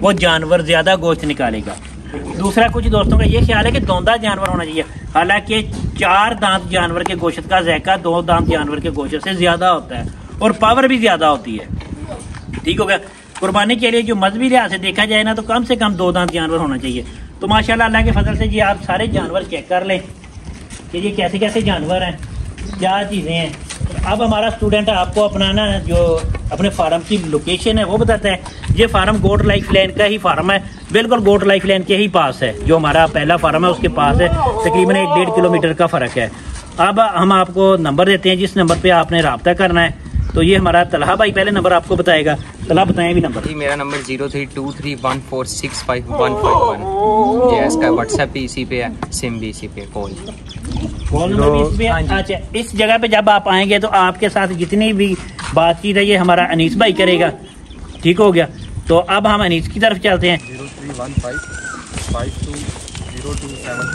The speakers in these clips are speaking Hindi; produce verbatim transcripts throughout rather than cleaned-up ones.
वो जानवर ज़्यादा गोश्त निकालेगा। दूसरा, कुछ दोस्तों का ये ख्याल है कि दौंदा जानवर होना चाहिए, हालांकि चार दांत जानवर के गोश्त का जायका दो दांत जानवर के गोश्त से ज़्यादा होता है और पावर भी ज़्यादा होती है। ठीक हो गया। कुर्बानी के लिए जो मजहबी लिहाज से देखा जाए ना, तो कम से कम दो दांत जानवर होना चाहिए। तो माशाल्लाह अल्लाह के फजल से जी आप सारे जानवर चेक कर लें कि ये कैसे कैसे जानवर हैं, क्या चीज़ें हैं। अब हमारा स्टूडेंट आपको अपना ना जो अपने फार्म की लोकेशन है वो बताता है। ये फार्म गोट लाइफ लाइन का ही फार्म है, बिल्कुल गोट लाइफ लाइन के ही पास है। जो हमारा पहला फार्म है उसके पास है, तकरीबन एक डेढ़ किलोमीटर का फ़र्क है। अब हम आपको नंबर देते हैं जिस नंबर पे आपने रब्ता करना है। तो ये हमारा तलहा भाई पहले नंबर आपको बताएगा। तलहा बताएं भी नंबर। जी मेरा number zero three two three one four six five one five one. ये इसका व्हाट्सएप भी इसी पे है, सिम भी इसी पे, कॉल कॉल नंबर भी इस पे। अच्छा, इस जगह पे जब आप आएंगे तो आपके साथ जितनी भी बातचीत है ये हमारा अनीस भाई करेगा। ठीक हो गया। तो अब हम अनीस की तरफ चलते हैं। Zero three one five five two zero two seven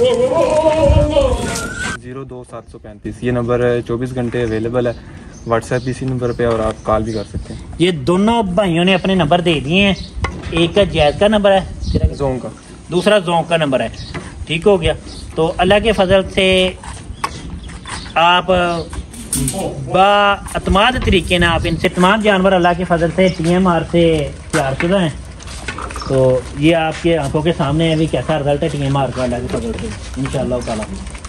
three zero दो सात सौ पैंतीस। ये नंबर चौबीस घंटे अवेलेबल है, व्हाट्सएप इसी नंबर पे, और आप कॉल भी कर सकते हैं। ये दोनों भाइयों ने अपने नंबर दे दिए हैं। एक का जैद का नंबर है, जों का, दूसरा जों का नंबर है। ठीक हो गया। तो अल्लाह के फजल से आप बाअतमाद तरीके ना आप इनसे तमाम जानवर अल्लाह के फजल से टी एम आर से तैयार शुदा हैं। तो ये आपके आंखों के सामने है भी कैसा रिजल्ट है टी एम आर का अल्लाह के फजल से इंशाअल्लाह ताला।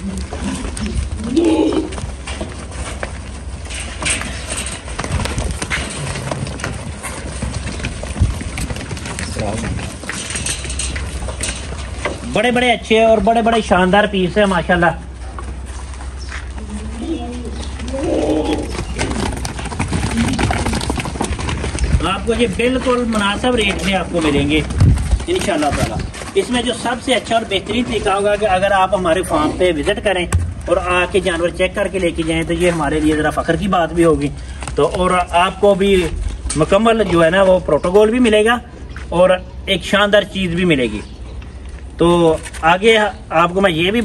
बड़े बड़े अच्छे और बड़े बड़े शानदार पीस है माशाल्लाह। आपको ये बिल्कुल मुनासिब रेट में आपको मिलेंगे इंशाल्लाह ताला। इसमें जो सबसे अच्छा और बेहतरीन तरीका होगा कि अगर आप हमारे फार्म पे विजिट करें और आके जानवर चेक करके लेके जाएं तो ये हमारे लिए ज़रा फ़ख्र की बात भी होगी। तो और आपको भी मुकम्मल जो है ना वो प्रोटोकॉल भी मिलेगा और एक शानदार चीज़ भी मिलेगी। तो आगे आपको मैं ये भी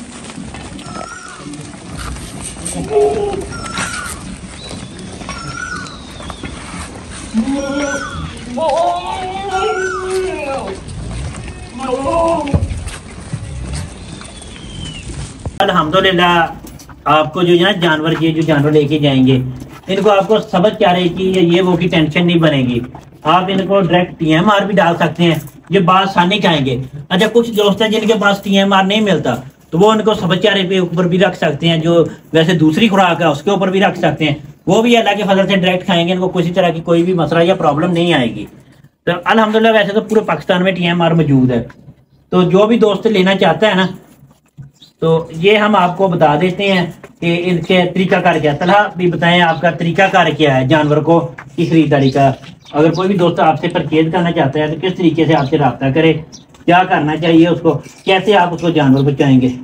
अल्हम्दुलिल्लाह आपको जो है ना जानवर ये जो जानवर लेके जाएंगे इनको आपको सबक क्या रहेगी, ये वो की टेंशन नहीं बनेगी। आप इनको डायरेक्ट टी एम आर भी डाल सकते हैं, ये बात आसानी खाएंगे। अच्छा, कुछ दोस्त हैं जिनके पास टी एम आर नहीं मिलता तो वो उनको सबक चारे पे ऊपर भी रख सकते हैं, जो वैसे दूसरी खुराक है उसके ऊपर भी रख सकते हैं। वो भी अल्लाह के फजल से डायरेक्ट खाएंगे, इनको किसी तरह की कोई भी मसला या प्रॉब्लम नहीं आएगी। तो अल्हम्दुलिल्लाह वैसे तो पूरे पाकिस्तान में टी एम आर मौजूद है। तो जो भी दोस्त लेना चाहता है ना तो ये हम आपको बता देते हैं कि इनके तरीकाकार क्या। तलहा भी बताएं आपका तरीकाकार क्या है जानवर को की खरीदारी का। अगर कोई भी दोस्त आपसे परचेज करना चाहता है तो किस तरीके से आपसे रब्ता करे, क्या करना चाहिए उसको, कैसे आप उसको जानवर बचाएंगे।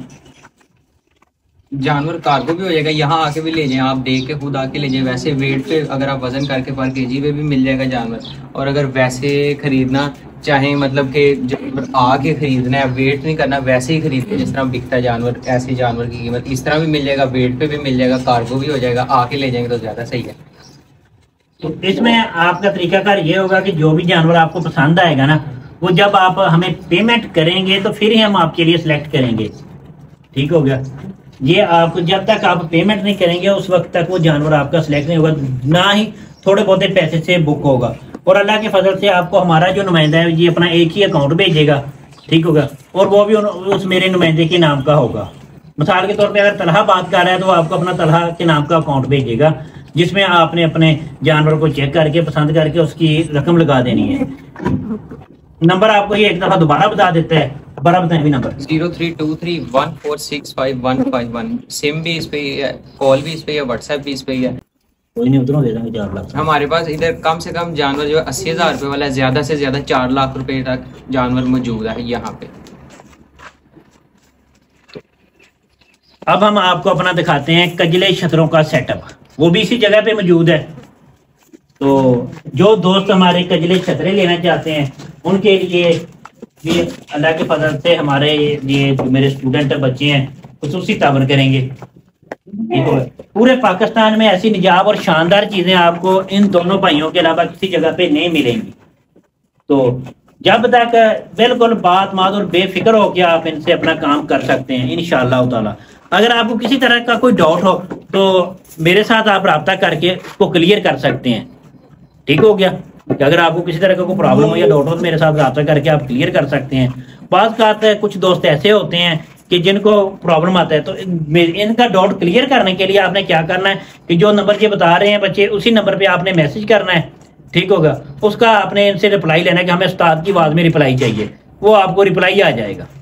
जानवर कार्गो भी हो जाएगा, यहाँ आके भी ले जाएं, आप देख के खुद आके ले जाएं। वैसे वेट पे अगर आप वजन करके पर केजी पे भी मिल जाएगा जानवर। और अगर वैसे खरीदना चाहें, मतलब कि जानवर आके खरीदना है, वेट नहीं करना, वैसे ही खरीदना जिस तरह बिकता है जानवर, ऐसे जानवर की कीमत इस तरह भी मिल जाएगा, वेट पे भी मिल जाएगा, कार्गो भी हो जाएगा, आके ले जाएंगे तो ज़्यादा सही है। तो इसमें आपका तरीकाकार ये होगा कि जो भी जानवर आपको पसंद आएगा ना वो जब आप हमें पेमेंट करेंगे तो फिर ही हम आपके लिए सिलेक्ट करेंगे। ठीक हो गया। ये आप जब तक आप पेमेंट नहीं करेंगे उस वक्त तक वो जानवर आपका सिलेक्ट नहीं होगा, ना ही थोड़े बहुत पैसे से बुक होगा। और अल्लाह के फजल से आपको हमारा जो नुमाइंदा है ये अपना एक ही अकाउंट भेजेगा। ठीक होगा। और वो भी उस मेरे नुमाइंदे के नाम का होगा। मिसाल के तौर पे अगर तलहा बात कर रहा है तो आपको अपना तलहा के नाम का अकाउंट भेजेगा जिसमें आपने अपने जानवर को चेक करके पसंद करके उसकी रकम लगा देनी है। नंबर आपको ये एक दफा दोबारा बता देता है, दोबारा बताएं भी number. Zero three two three one four six five one five one. SIM भी इस पे ही है, कॉल भी इस पे है, व्हाट्सएप भी इस पे ही है। कोई नहीं, उतरों दे देंगे चार लाख। हमारे पास इधर कम से कम जानवर जो है अस्सी हजार रुपए वाला है, ज्यादा से ज्यादा चार लाख रुपए तक जानवर मौजूद है यहाँ पे। अब हम आपको अपना दिखाते हैं कजले छतरों का सेटअप, वो भी इसी जगह पे मौजूद है। तो जो दोस्त हमारे कजले छतरे लेना चाहते हैं उनके लिए भी अल्लाह के फजल से हमारे लिए जो मेरे स्टूडेंट बच्चे हैं खुसूसी तावन करेंगे। पूरे पाकिस्तान में ऐसी निजाब और शानदार चीजें आपको इन दोनों भाइयों के अलावा किसी जगह पे नहीं मिलेंगी। तो जब तक बिल्कुल बात मात और बेफिक्र हो के आप इनसे अपना काम कर सकते हैं इंशाअल्लाह ताला। अगर आपको किसी तरह का कोई डाउट हो तो मेरे साथ आप रब्ता करके उसको क्लियर कर सकते हैं। ठीक हो गया कि अगर आपको किसी तरह का कोई प्रॉब्लम हो या डाउट हो तो मेरे साथ रब्ता करके आप क्लियर कर सकते हैं। बात कहते हैं कुछ दोस्त ऐसे होते हैं कि जिनको प्रॉब्लम आता है, तो इनका डाउट क्लियर करने के लिए आपने क्या करना है कि जो नंबर ये बता रहे हैं बच्चे, उसी नंबर पे आपने मैसेज करना है। ठीक होगा, उसका आपने इनसे रिप्लाई लेना है कि हमें उस्ताद की आवाज़ में रिप्लाई चाहिए, वो आपको रिप्लाई आ जाएगा।